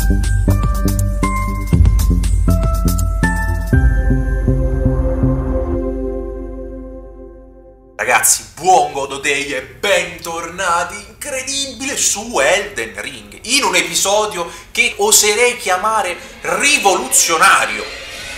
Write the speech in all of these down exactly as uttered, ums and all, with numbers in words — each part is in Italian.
Ragazzi, buon God Day e bentornati, incredibile, su Elden Ring, in un episodio che oserei chiamare rivoluzionario.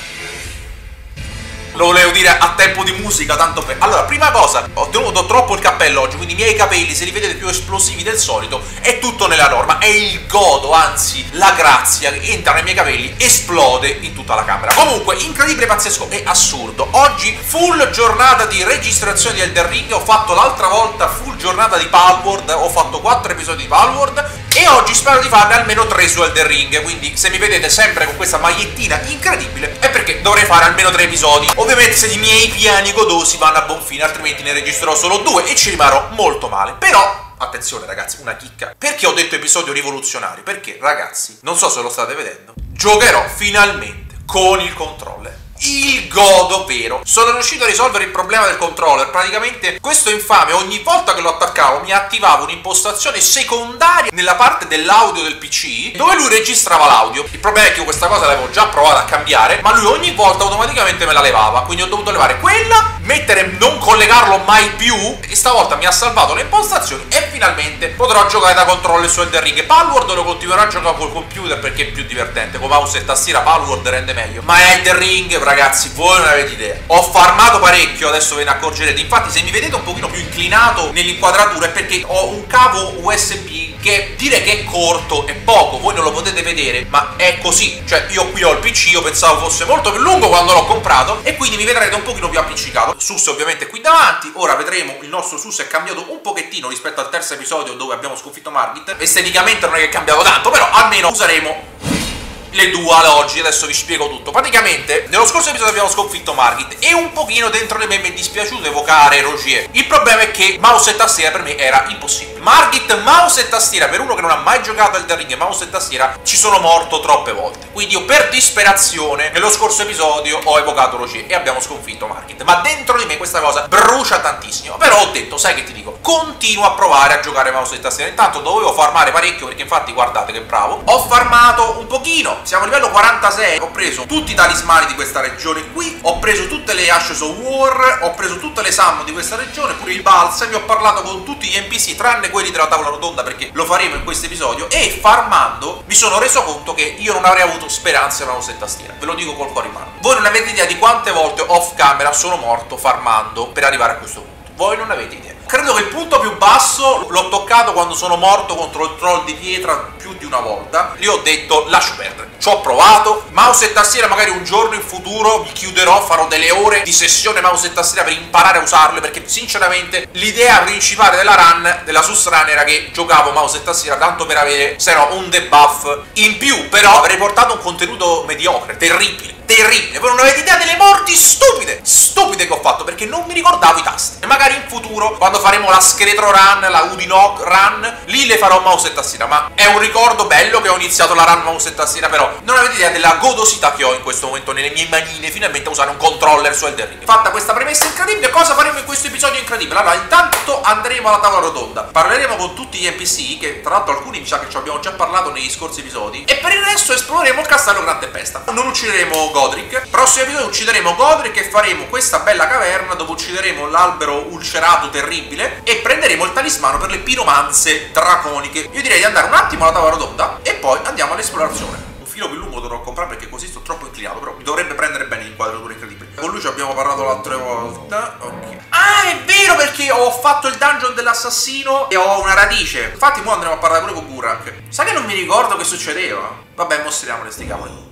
Lo volevo dire a tempo di musica, tanto per... Allora, prima cosa, ho tenuto troppo il cappello oggi, quindi i miei capelli, se li vedete più esplosivi del solito, è tutto nella norma. È il godo, anzi, la grazia che entra nei miei capelli, esplode in tutta la camera. Comunque, incredibile, pazzesco e assurdo. Oggi, full giornata di registrazione di Elden Ring. Ho fatto l'altra volta full giornata di Palworld, ho fatto quattro episodi di Palworld. E oggi spero di farne almeno tre su Elden Ring. Quindi, se mi vedete sempre con questa magliettina incredibile, è perché dovrei fare almeno tre episodi. Ovviamente se i miei piani godosi vanno a buon fine, altrimenti ne registrerò solo due e ci rimarrò molto male. Però, attenzione ragazzi, una chicca. Perché ho detto episodio rivoluzionario? Perché, ragazzi, non so se lo state vedendo, giocherò finalmente con il controller. Il godo vero. Sono riuscito a risolvere il problema del controller. Praticamente questo infame ogni volta che lo attaccavo mi attivava un'impostazione secondaria nella parte dell'audio del P C dove lui registrava l'audio. Il problema è che io questa cosa l'avevo già provato a cambiare, ma lui ogni volta automaticamente me la levava. Quindi ho dovuto levare quella, mettere non collegarlo mai più, e stavolta mi ha salvato le impostazioni e finalmente potrò giocare da controller su Elden Ring. Palworld lo continuerò a giocare col computer perché è più divertente. Con mouse e tastiera Palworld rende meglio, ma Elden Ring, ragazzi, voi non avete idea. Ho farmato parecchio, adesso ve ne accorgerete. Infatti se mi vedete un pochino più inclinato nell'inquadratura è perché ho un cavo U S B che dire che è corto è poco, voi non lo potete vedere, ma è così. Cioè io qui ho il P C, io pensavo fosse molto più lungo quando l'ho comprato e quindi mi vedrete un pochino più appiccicato. Sus ovviamente qui davanti. Ora vedremo, il nostro Sus è cambiato un pochettino rispetto al terzo episodio dove abbiamo sconfitto Margit. Esteticamente non è che è cambiato tanto, però almeno useremo le dual oggi. Adesso vi spiego tutto. Praticamente nello scorso episodio abbiamo sconfitto Margit e un pochino dentro di me mi è dispiaciuto evocare Rogier. Il problema è che mouse e tastiera per me era impossibile. Margit, mouse e tastiera, per uno che non ha mai giocato al Elden Ring, mouse e tastiera, ci sono morto troppe volte. Quindi io per disperazione nello scorso episodio ho evocato Rogier e abbiamo sconfitto Margit. Ma dentro di me questa cosa brucia tantissimo. Però ho detto, sai che ti dico, continuo a provare a giocare mouse e tastiera. Intanto dovevo farmare parecchio perché infatti guardate che bravo, ho farmato un pochino. Siamo a livello quarantasei, ho preso tutti i talismani di questa regione qui, ho preso tutte le Ashes of War, ho preso tutte le summon di questa regione, pure il balsami, ho parlato con tutti gli N P C tranne quelli della tavola rotonda perché lo faremo in questo episodio, e farmando mi sono reso conto che io non avrei avuto speranze a mouse e tastiera, ve lo dico col cuore in mano. Voi non avete idea di quante volte off camera sono morto farmando per arrivare a questo punto, voi non avete idea. Credo che il punto più basso l'ho toccato quando sono morto contro il troll di pietra più di una volta. Lì ho detto lascio perdere, ci ho provato. Mouse e tastiera magari un giorno in futuro mi chiuderò, farò delle ore di sessione mouse e tastiera per imparare a usarle, perché sinceramente l'idea principale della run, della Sus run, era che giocavo mouse e tastiera tanto per avere, se no, un debuff in più. Però avrei portato un contenuto mediocre, terribile, terribile. Voi non avete idea delle morti stupide, stupide che ho fatto perché non mi ricordavo i tasti. E magari in futuro, quando faremo la scheletro run, la Udinok run, lì le farò mouse e tastiera. Ma è un ricordo bello che ho iniziato la run mouse e tastiera, però non avete idea della godosità che ho in questo momento nelle mie manine finalmente a usare un controller su Elden Ring. Fatta questa premessa incredibile, cosa faremo in questo episodio incredibile? Allora, intanto andremo alla tavola rotonda, parleremo con tutti gli N P C, che tra l'altro alcuni mi sa che ci abbiamo già parlato negli scorsi episodi, e per il resto esploreremo il castello Gran Tempesta. Non uccideremo Godric. Prossimo episodio uccideremo Godric e faremo questa bella caverna dove uccideremo l'albero ulcerato terribile e prenderemo il talismano per le piromanze draconiche. Io direi di andare un attimo alla tavola rotonda e poi andiamo all'esplorazione. Un filo più lungo dovrò comprare perché così sto troppo inclinato, però mi dovrebbe prendere bene l'inquadratura incredibile. Con lui ci abbiamo parlato l'altra volta. Ok. Ah, è vero, perché ho fatto il dungeon dell'assassino e ho una radice. Infatti ora andremo a parlare pure con Gurak. Sai che non mi ricordo che succedeva? Vabbè, mostriamole sti cavoli.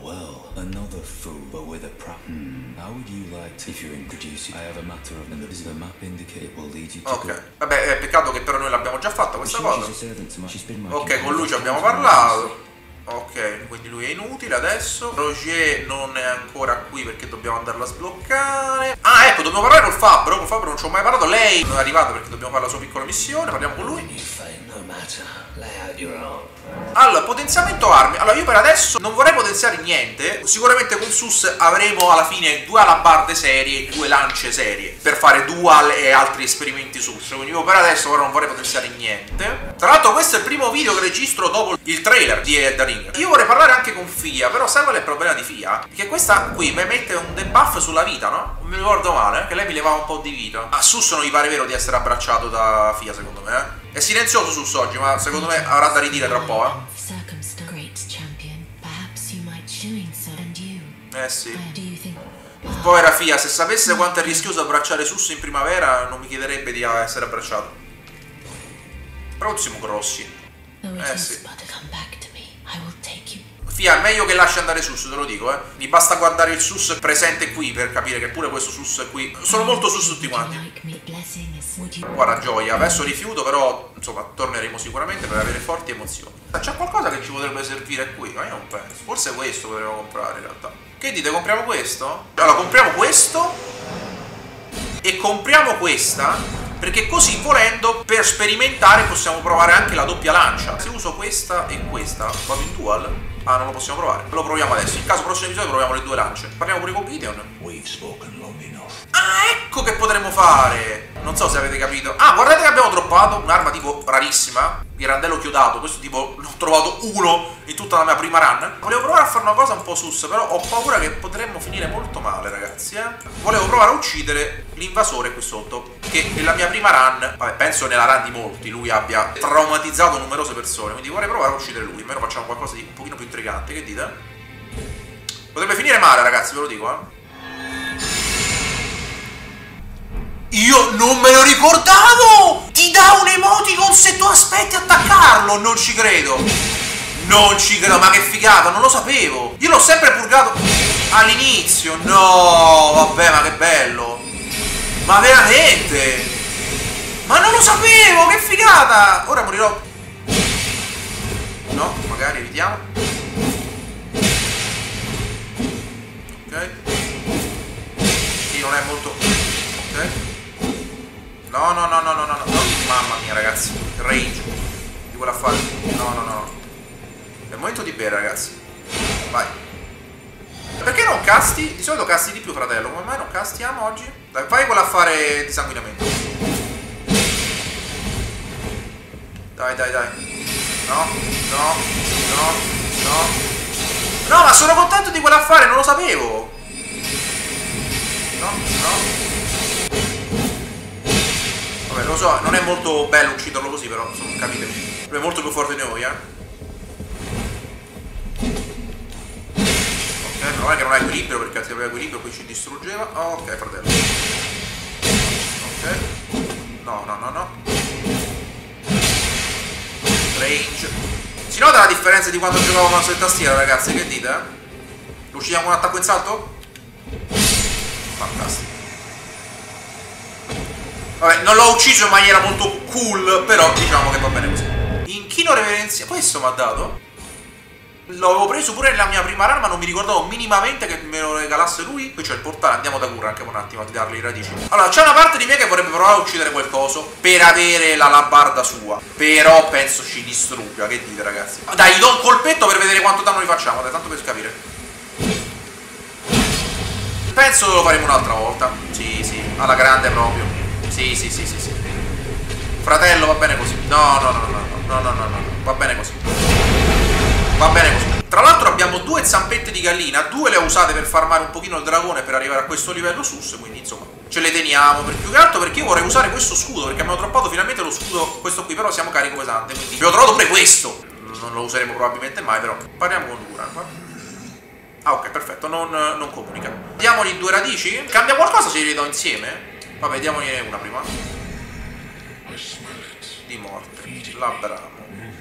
Ok, vabbè, è peccato che però noi l'abbiamo già fatta questa cosa. Ok, con lui ci abbiamo parlato. Ok, quindi lui è inutile adesso. Rogier non è ancora qui perché dobbiamo andarla a sbloccare. Ah, ecco, dobbiamo parlare col Fabbro. Con Fabbro non ci ho mai parlato. Lei non è arrivata perché dobbiamo fare la sua piccola missione. Parliamo con lui. Allora, potenziamento armi. Allora, io per adesso non vorrei potenziare niente. Sicuramente con Sus avremo alla fine due alabarde serie, due lance serie, per fare dual e altri esperimenti Sus. Quindi io per adesso però non vorrei potenziare niente. Tra l'altro questo è il primo video che registro dopo il trailer di The Ring. Io vorrei parlare anche con Fia, però sai qual è il problema di Fia? Che questa qui mi mette un debuff sulla vita, no? Non mi ricordo male, che lei mi levava un po' di vita. A Sus non gli pare vero di essere abbracciato da Fia, secondo me, eh? È silenzioso Sus oggi, ma secondo me avrà da ridire tra un po', eh? Eh sì. Povera Fia, se sapesse quanto è rischioso abbracciare Sus in primavera, non mi chiederebbe di essere abbracciato. Però siamo grossi. Eh sì. Fia, è meglio che lasci andare Sus, te lo dico, eh. Mi basta guardare il Sus presente qui per capire che pure questo Sus è qui. Sono molto Sus tutti quanti. Guarda, gioia. Adesso rifiuto, però, insomma, torneremo sicuramente per avere forti emozioni. C'è qualcosa che ci potrebbe servire qui? Ma io non penso. Forse questo potremmo comprare, in realtà. Che dite, compriamo questo? Allora, compriamo questo e compriamo questa, perché così, volendo, per sperimentare possiamo provare anche la doppia lancia. Se uso questa e questa, vado in dual? Ah, non lo possiamo provare. Lo proviamo adesso. In caso prossimo episodio proviamo le due lance. Parliamo pure con Gideon. Ah, ecco che potremmo fare. Non so se avete capito. Ah, guardate che abbiamo droppato un'arma tipo rarissima, il randello chiodato. Questo tipo l'ho trovato uno in tutta la mia prima run. Volevo provare a fare una cosa un po' sus, però ho paura che potremmo finire molto male, ragazzi, eh. Volevo provare a uccidere l'invasore qui sotto, che nella mia prima run, vabbè, penso nella run di molti, lui abbia traumatizzato numerose persone. Quindi vorrei provare a uccidere lui. Almeno facciamo qualcosa di un pochino più intrigante. Che dite? Potrebbe finire male, ragazzi, ve lo dico, eh. Io non me lo ricordavo! Ti dà un emoticon se tu aspetti attaccarlo! Non ci credo! Non ci credo, ma che figata, non lo sapevo! Io l'ho sempre purgato all'inizio! No, vabbè, ma che bello! Ma veramente! Ma non lo sapevo, che figata! Ora morirò. No, magari evitiamo. Ok. Sì, non è molto... Ok. No, no, no, no, no, no, no, mamma mia, ragazzi, range di quell'affare. No, no, no. È il momento di bere, ragazzi. Vai. Perché non casti? Di solito casti di più, fratello. Come mai non castiamo oggi? Dai, vai quell'affare di sanguinamento. Dai, dai, dai. No, no, no, no. No, ma sono contento di quell'affare, non lo sapevo. No, no. Vabbè, lo so, non è molto bello ucciderlo così, però, insomma, capite. Lui è molto più forte di noi, eh. Ok, non è che non ha equilibrio, perché se aveva equilibrio poi ci distruggeva. Oh, ok, fratello. Ok. No, no, no, no. Range. Si nota la differenza di quando giocavo mouse e tastiera, ragazzi? Che dite, eh? Lo uccidiamo con un attacco in salto? Fantastico. Vabbè, non l'ho ucciso in maniera molto cool, però diciamo che va bene così. Inchino reverenzia. Questo mi ha dato? L'avevo preso pure nella mia prima run, ma non mi ricordavo minimamente che me lo regalasse lui. Qui c'è il portale, andiamo da cura anche un attimo a dargli le radici. Allora, c'è una parte di me che vorrebbe provare a uccidere quel coso per avere la labarda sua, però penso ci distrugga. Che dite, ragazzi? Dai, gli do un colpetto per vedere quanto danno gli facciamo, dai, tanto per capire. Penso che lo faremo un'altra volta. Sì, sì, alla grande proprio. Sì, sì, sì, sì, sì. Fratello, va bene così. No, no, no, no, no, no, no, no, no. Va bene così. Va bene così. Tra l'altro abbiamo due zampette di gallina. Due le ho usate per farmare un pochino il dragone per arrivare a questo livello sus. Quindi, insomma, ce le teniamo. Per più che altro perché io vorrei usare questo scudo, perché abbiamo droppato finalmente lo scudo, questo qui. Però siamo carico pesante, quindi abbiamo trovato pure questo. Non lo useremo probabilmente mai, però parliamo con Duran. Ah, ok, perfetto. Non, non comunica. Diamogli due radici. Cambia qualcosa se li do insieme? Vabbè, diamogliene una prima. Di morte. L'abbramo.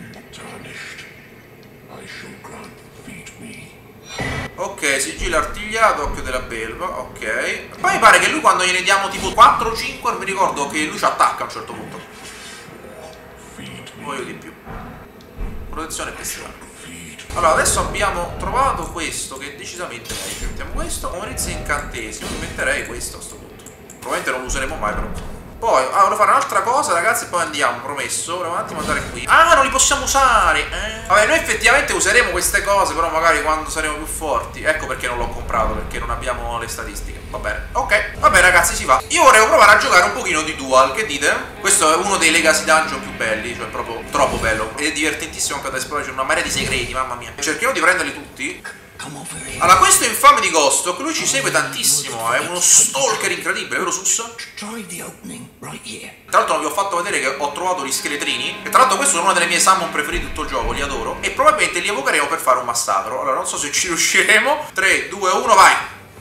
Ok, sigillo artigliato, occhio della belva. Ok. Poi mi pare che lui quando gliene diamo tipo quattro o cinque, non mi ricordo, che lui ci attacca a un certo punto. Voglio di più. Protezione bestiale. Allora, adesso abbiamo trovato questo che è decisamente meglio. Mettiamo questo. Orizia incantesimo. Mi metterei questo a sto punto. Probabilmente non lo useremo mai, però. Poi, ah, volevo fare un'altra cosa, ragazzi, e poi andiamo, promesso. Volevo un attimo andare qui. Ah, non li possiamo usare! Eh. Vabbè, noi effettivamente useremo queste cose, però magari quando saremo più forti. Ecco perché non l'ho comprato, perché non abbiamo le statistiche. Va bene, ok. Vabbè, ragazzi, si va. Io vorrei provare a giocare un pochino di Dual, che dite? Questo è uno dei Legacy Dungeon più belli, cioè proprio troppo bello. Ed è divertentissimo anche da esplorare, c'è una marea di segreti, mamma mia. Cerchiamo di prenderli tutti. Allora, questo infame di Ghost, lui ci segue tantissimo, è uno stalker incredibile, vero Sus? Tra l'altro non vi ho fatto vedere che ho trovato gli scheletrini, e tra l'altro questo è una delle mie summon preferite di tutto il gioco, li adoro, e probabilmente li evocheremo per fare un massacro. Allora, non so se ci riusciremo. tre, due, uno, vai!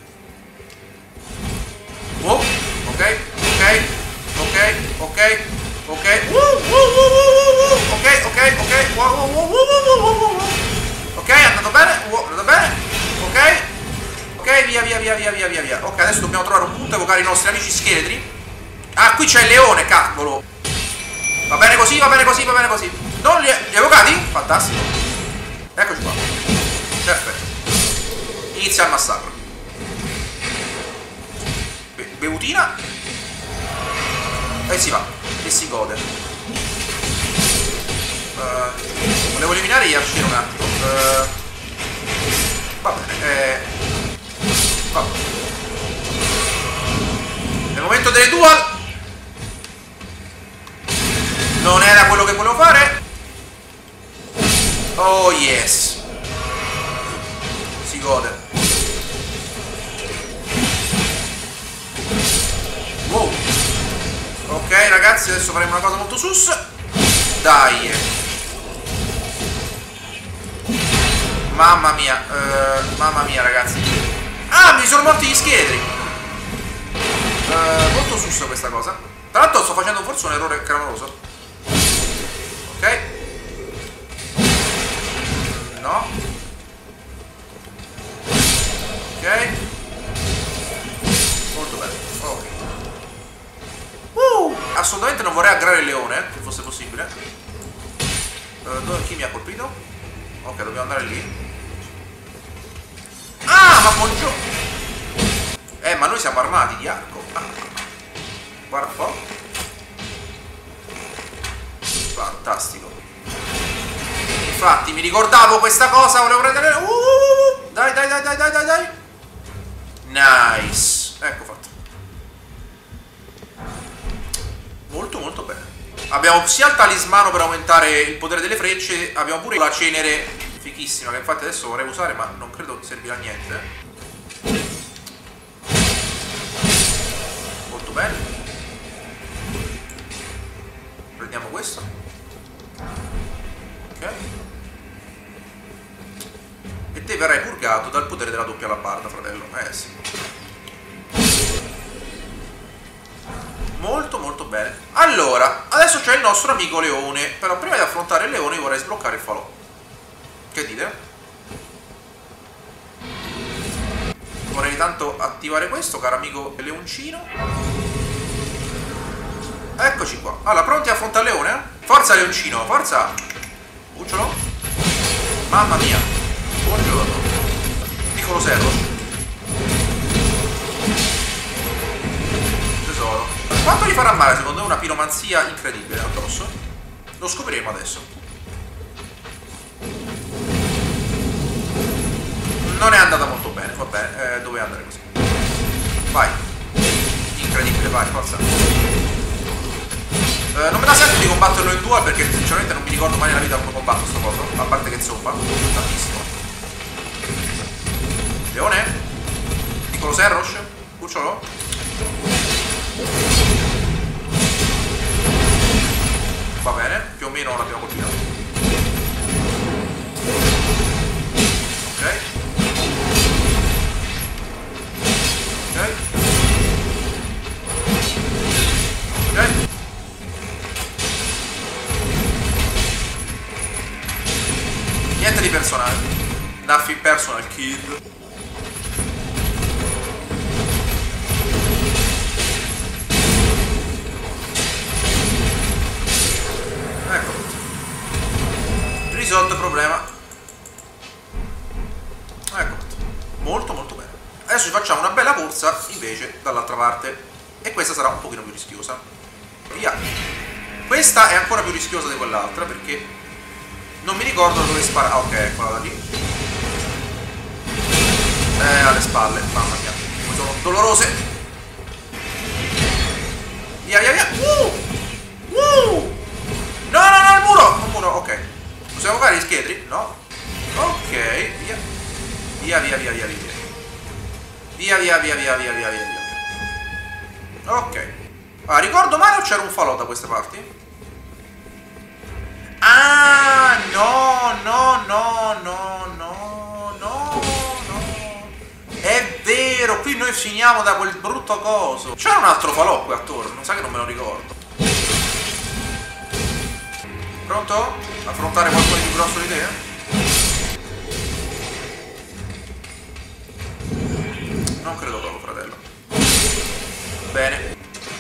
Wow, ok, ok, ok, ok, ok, uh, uh, uh, uh, uh, ok, ok, ok, wow, wow, wow, wow, wow, wow, wow. Ok, è andato bene, wow, è andato bene, ok, ok, via, via, via, via, via, via, via. Ok, adesso dobbiamo trovare un punto, evocare i nostri amici scheletri. Ah, qui c'è il leone, cavolo. Va bene così, va bene così, va bene così. Non li, li evocati? Fantastico. Eccoci qua. Perfetto. Inizia il massacro. Be bevutina. E si va. E si gode. Uh, volevo eliminare gli arcieri un attimo. Uh, va bene. Eh, va bene. Nel momento delle dual. Non era quello che volevo fare. Oh yes. Si gode. Wow. Ok ragazzi, adesso faremo una cosa molto sus. Dai. Mamma mia. uh, Mamma mia ragazzi. Ah, mi sono morti gli scheletri. uh, Molto sus questa cosa. Tra l'altro sto facendo forse un errore clamoroso. Ok. No. Ok. Molto bene. Ok. uh, Assolutamente non vorrei aggrare il leone, se fosse possibile. uh, dove, chi mi ha colpito? Ok, dobbiamo andare lì. Ah, ma buongiorno. Eh, ma noi siamo armati di arco. Ah. Guarda un po'. Fantastico. Infatti mi ricordavo questa cosa. Volevo prendere. uh, Dai dai dai dai dai dai dai. Nice. Ecco fatto. Molto molto bene. Abbiamo sia il talismano per aumentare il potere delle frecce. Abbiamo pure la cenere fichissima, che infatti adesso vorrei usare, ma non credo servirà a niente. Molto bene. Prendiamo questo. Ok. E te verrai purgato dal potere della doppia alabarda, fratello. Eh sì. Molto molto bene. Allora, adesso c'è il nostro amico leone. Però prima di affrontare il leone io vorrei sbloccare il falò. Che dite? Vorrei tanto attivare questo, caro amico leoncino. Eccoci qua. Allora, pronti a affrontare il leone? Forza leoncino, forza. Cucciolo. Mamma mia. Buongiorno. Piccolo servo. Tesoro. Quanto gli farà male secondo me una piromanzia incredibile addosso? Lo scopriremo adesso. Non è andata molto bene, va bene, eh, doveva andare così. Vai. Incredibile, vai, forza. Eh, non me la sento di combatterlo in dual perché sinceramente non mi ricordo mai nella vita come combatto sto coso. A parte che insomma, tantissimo. Leone? Piccolo Serrosh? Cucciolo? Va bene, più o meno l'abbiamo colpito. Ok. Ok. Ok. Niente di personale. Nothing personal, kid. Ecco. Risolto il problema. Ecco. Molto molto bene. Adesso ci facciamo una bella corsa invece dall'altra parte. E questa sarà un pochino più rischiosa. Via. Questa è ancora più rischiosa di quell'altra perché non mi ricordo dove spara. Ah, ok, eccola da lì. Eh, alle spalle, mamma mia, sono dolorose. Via, via, via. Uh! Uh! No, no, no, il muro! Il muro, ok. Possiamo fare gli scheletri? No. Ok, via. Via, via, via, via, via. Via, via, via, via, via, via, via, via. Ok. Ah, ricordo male o c'era un falò da queste parti? Ah, no, no, no, no, no, no, no. È vero, qui noi finiamo da quel brutto coso. C'era un altro falò qui attorno, sa che non me lo ricordo. Pronto? Affrontare qualcosa di più grosso di te? Non credo proprio, fratello. Bene.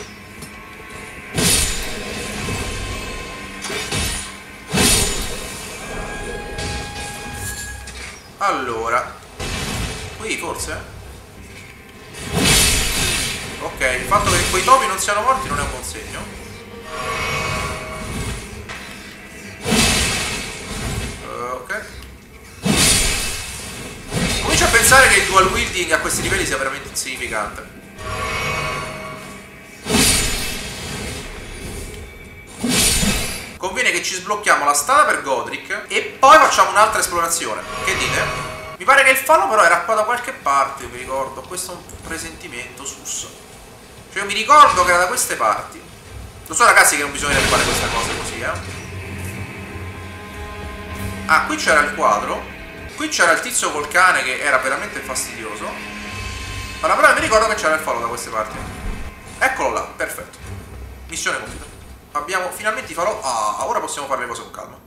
Allora, qui forse? Ok, il fatto che quei topi non siano morti non è un buon segno. Ok. Comincio a pensare che il dual wielding a questi livelli sia veramente insignificante. Conviene che ci sblocchiamo la strada per Godric e poi facciamo un'altra esplorazione. Che dite? Mi pare che il falò però era qua da qualche parte, mi ricordo. Questo è un presentimento sus. Cioè mi ricordo che era da queste parti. Lo so ragazzi che non bisogna fare queste cose così, eh. Ah, qui c'era il quadro. Qui c'era il tizio col cane che era veramente fastidioso. Allora però mi ricordo che c'era il falò da queste parti. Eccolo là, perfetto. Missione compiuta. Abbiamo finalmente i falò. Ah, ora possiamo fare le cose con calma.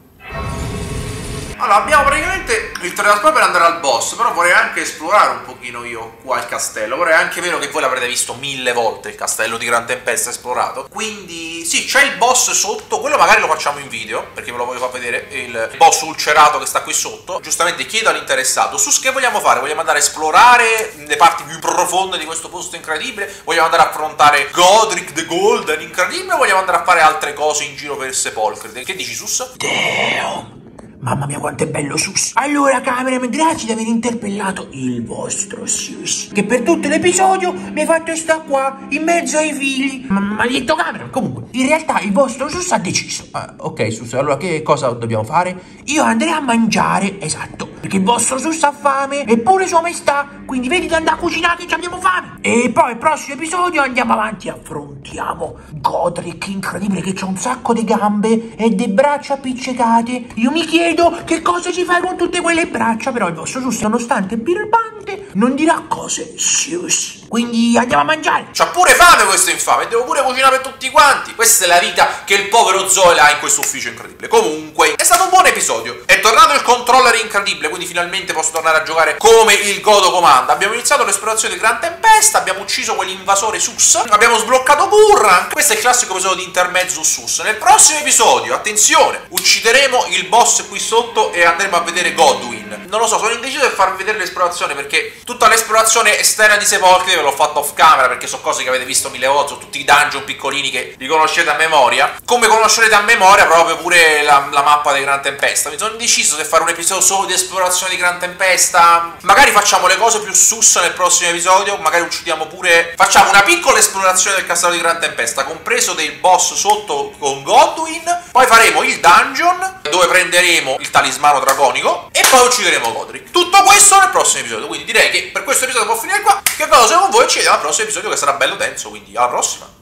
Allora, abbiamo praticamente il teletrasporto per andare al boss. Però vorrei anche esplorare un pochino io qua il castello. Vorrei anche, vero che voi l'avrete visto mille volte il castello di Gran Tempesta esplorato. Quindi sì, c'è il boss sotto. Quello magari lo facciamo in video, perché ve lo voglio far vedere. Il boss ulcerato che sta qui sotto. Giustamente chiedo all'interessato su che vogliamo fare. Vogliamo andare a esplorare le parti più profonde di questo posto incredibile? Vogliamo andare a affrontare Godric the Golden incredibile? O vogliamo andare a fare altre cose in giro per il sepolcro? Che dici, Sus? Damn. Mamma mia quanto è bello Sus. Allora cameraman, grazie di aver interpellato il vostro Sus, che per tutto l'episodio mi ha fatto stare qua in mezzo ai figli. Maledetto cameraman. Comunque in realtà il vostro Sus ha deciso. ah, Ok Sus, allora che cosa dobbiamo fare? Io andrei a mangiare, esatto, perché il vostro Sus ha fame e pure sua maestà. Quindi vedi di andare a cucinare che abbiamo fame. E poi il prossimo episodio andiamo avanti e affrontiamo Godric incredibile che c'ha un sacco di gambe e di braccia appiccicate. Io mi chiedo che cosa ci fai con tutte quelle braccia, però il vostro Sus, nonostante birbante, non dirà cose Sus. Quindi andiamo a mangiare. C'ha pure fame questo infame, devo pure cucinare per tutti quanti. Questa è la vita che il povero Zoel ha in questo ufficio incredibile. Comunque, è stato un buon episodio. È tornato il controller incredibile, quindi finalmente posso tornare a giocare come il Godo comanda. Abbiamo iniziato l'esplorazione di Gran Tempesta, abbiamo ucciso quell'invasore Sus, abbiamo sbloccato Burra. Questo è il classico episodio di intermezzo Sus. Nel prossimo episodio, attenzione, uccideremo il boss qui sotto e andremo a vedere Godwyn. Non lo so, sono indeciso di farvi vedere l'esplorazione perché tutta l'esplorazione esterna di sepolcri ve l'ho fatto off camera perché sono cose che avete visto mille volte, sono tutti i dungeon piccolini che li conoscete a memoria. Come conoscerete a memoria proprio pure la, la mappa di Gran Tempesta. Mi sono indeciso se fare un episodio solo di esplorazione di Gran Tempesta. Magari facciamo le cose più sus nel prossimo episodio, magari uccidiamo pure, facciamo una piccola esplorazione del castello di Gran Tempesta, compreso del boss sotto con Godwyn. Poi faremo il dungeon dove prenderemo il talismano draconico e poi uccideremo Godric. Tutto questo nel prossimo episodio, quindi direi che per questo episodio può finire qua. Che cosa se con voi ci vediamo al prossimo episodio che sarà bello denso, quindi alla prossima.